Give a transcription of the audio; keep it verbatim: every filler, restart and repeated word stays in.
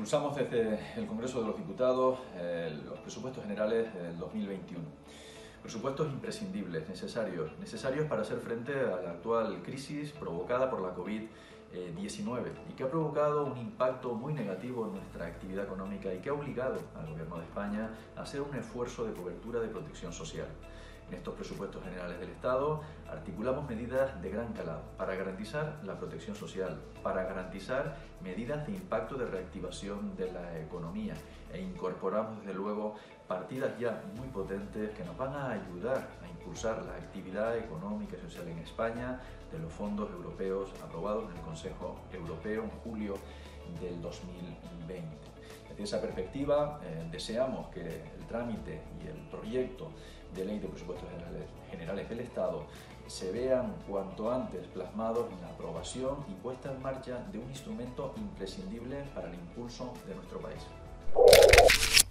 impulsamos desde el Congreso de los Diputados eh, los presupuestos generales del dos mil veintiuno. Presupuestos imprescindibles, necesarios, necesarios para hacer frente a la actual crisis provocada por la COVID diecinueve y que ha provocado un impacto muy negativo en nuestra actividad económica y que ha obligado al Gobierno de España a hacer un esfuerzo de cobertura de protección social. En estos presupuestos generales del Estado articulamos medidas de gran calado para garantizar la protección social, para garantizar medidas de impacto de reactivación de la economía e incorporamos desde luego partidas ya muy potentes que nos van a ayudar a impulsar la actividad económica y social en España de los fondos europeos aprobados en el Consejo Europeo en julio del dos mil veinte. Desde esa perspectiva, eh, deseamos que el trámite y el proyecto de ley de presupuestos generales, generales del Estado se vean cuanto antes plasmados en la aprobación y puesta en marcha de un instrumento imprescindible para el impulso de nuestro país.